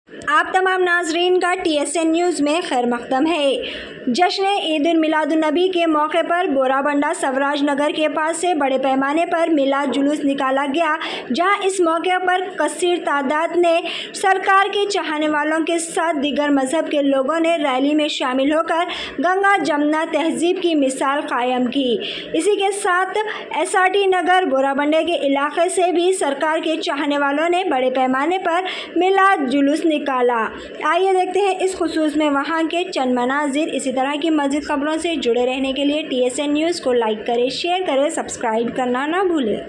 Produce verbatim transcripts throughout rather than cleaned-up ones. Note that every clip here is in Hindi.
आप तमाम नाजरीन का टी एस एन न्यूज़ में खैर मकदम है। जश्न ईद उल मिलादुन नबी के मौके पर बोराबंडा सवराज नगर के पास से बड़े पैमाने पर मिलाद जुलूस निकाला गया, जहां इस मौके पर कसीर तादाद ने सरकार के चाहने वालों के साथ दीगर मजहब के लोगों ने रैली में शामिल होकर गंगा जमुना तहजीब की मिसाल कायम की। इसी के साथ S R T Nagar Borabanda के इलाके से भी सरकार के चाहने वालों ने बड़े पैमाने पर मिलाद जुलूस निकाला। आइए देखते हैं इस खुसूस में वहां के चंद मनाजिर। इसी तरह की मज़ीद खबरों से जुड़े रहने के लिए टी एस एन न्यूज़ को लाइक करें, शेयर करें, सब्सक्राइब करना ना भूलें।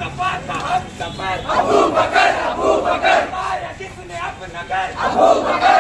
अबू बकर